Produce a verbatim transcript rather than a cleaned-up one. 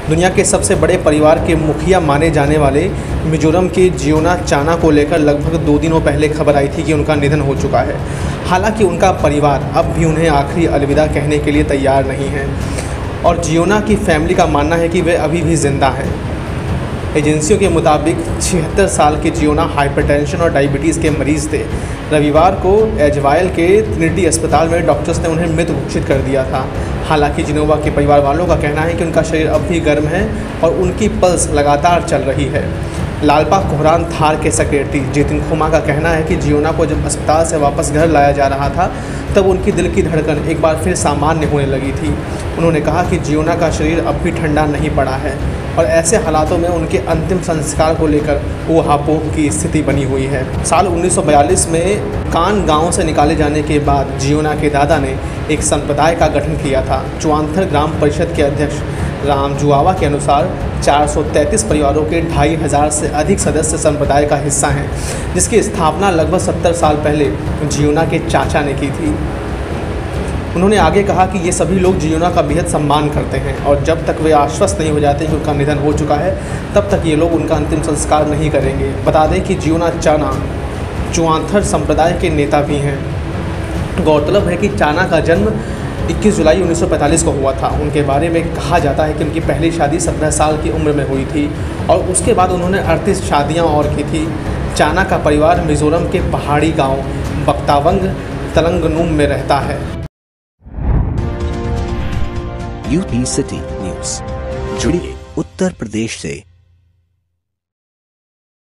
दुनिया के सबसे बड़े परिवार के मुखिया माने जाने वाले मिजोरम के जियोना चाना को लेकर लगभग दो दिनों पहले खबर आई थी कि उनका निधन हो चुका है। हालांकि उनका परिवार अब भी उन्हें आखिरी अलविदा कहने के लिए तैयार नहीं है और जियोना की फैमिली का मानना है कि वे अभी भी जिंदा हैं। एजेंसियों के मुताबिक छिहत्तर साल के जियोना हाइपरटेंशन और डायबिटीज़ के मरीज़ थे। रविवार को एजवाइल के ट्रिनिटी अस्पताल में डॉक्टर्स ने उन्हें मृत घोषित कर दिया था। हालांकि जिनोवा के परिवार वालों का कहना है कि उनका शरीर अब भी गर्म है और उनकी पल्स लगातार चल रही है। लालपा कोहरान थार के सेक्रेटरी जितिन खुमा का कहना है कि जियोना को जब अस्पताल से वापस घर लाया जा रहा था तब उनकी दिल की धड़कन एक बार फिर सामान्य होने लगी थी। उन्होंने कहा कि जियोना का शरीर अब भी ठंडा नहीं पड़ा है और ऐसे हालातों में उनके अंतिम संस्कार को लेकर ऊहापोह की स्थिति बनी हुई है। साल उन्नीस सौ बयालीस में कान गांव से निकाले जाने के बाद जियोना के दादा ने एक संप्रदाय का गठन किया था। चुआंथर ग्राम परिषद के अध्यक्ष राम जुआवा के अनुसार चार सौ तैंतीस परिवारों के ढाई हज़ार से अधिक सदस्य संप्रदाय का हिस्सा हैं, जिसकी स्थापना लगभग सत्तर साल पहले जियोना के चाचा ने की थी। उन्होंने आगे कहा कि ये सभी लोग जियोना का बेहद सम्मान करते हैं और जब तक वे आश्वस्त नहीं हो जाते कि उनका निधन हो चुका है तब तक ये लोग उनका अंतिम संस्कार नहीं करेंगे। बता दें कि जियोना चाना चुआंथर संप्रदाय के नेता भी हैं। गौरतलब है कि चाना का जन्म इक्कीस जुलाई उन्नीस सौ पैंतालीस को हुआ था। उनके बारे में कहा जाता है कि उनकी पहली शादी सत्रह साल की उम्र में हुई थी और उसके बाद उन्होंने अड़तीस शादियाँ और की थी। चाना का परिवार मिजोरम के पहाड़ी गांव बक्तावंग तलंगनुम में रहता है। यूपी सिटी न्यूज़ जुड़िए उत्तर प्रदेश से।